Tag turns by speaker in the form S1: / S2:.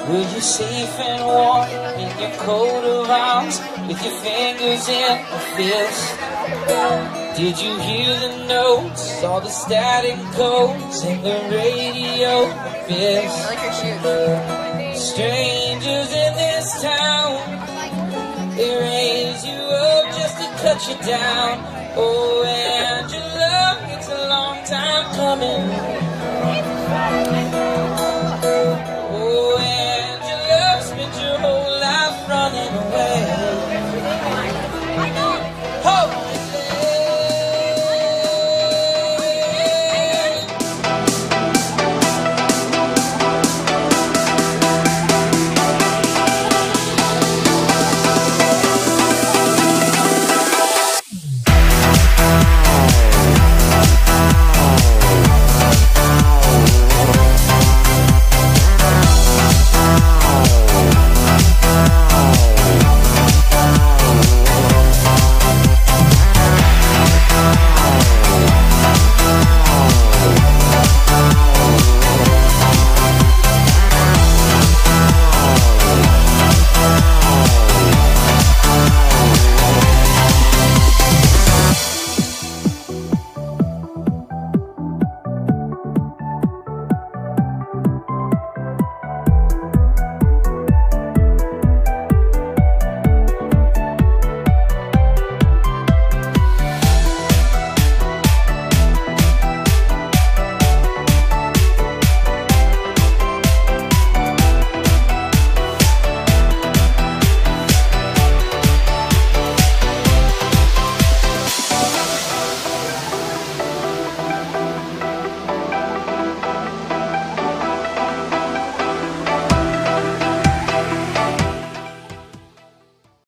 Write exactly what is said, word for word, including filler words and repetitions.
S1: Were you safe and warm in your coat of arms, with your fingers in a fist? Did you hear the notes, all the static codes in the radio abyss?
S2: I like your shoes.
S1: Strangers in this town, they raise you up just to cut you down. Oh, and